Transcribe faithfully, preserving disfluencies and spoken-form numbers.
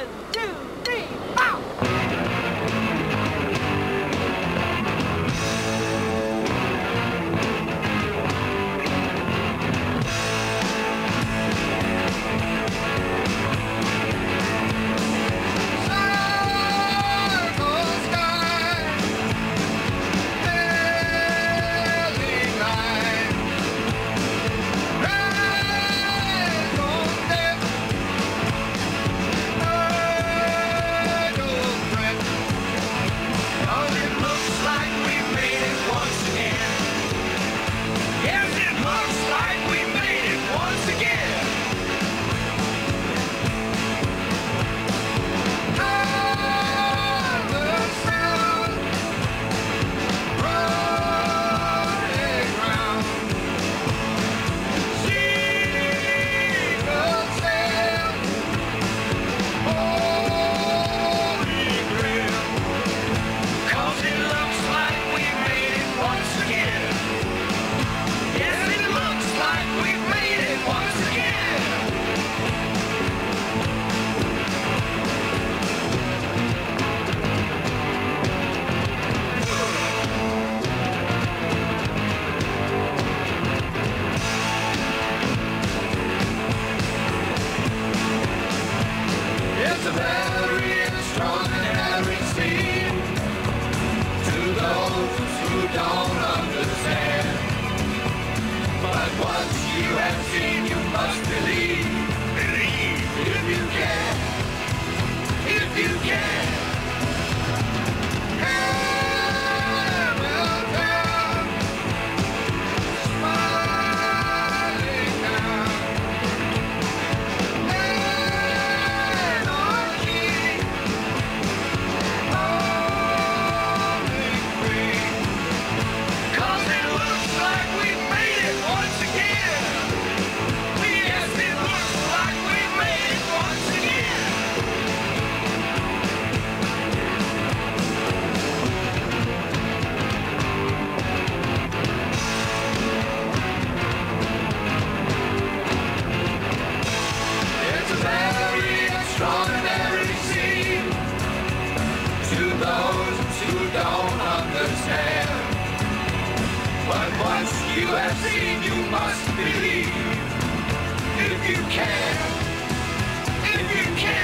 One, two, three, pow! It's a very extraordinary scene to those who don't understand. But once you have seen, you must believe. Believe if you can, if you can. Hamilton, smiling now. Extraordinary scene to those who don't understand. But once you have seen, you must believe. If you can, if you can.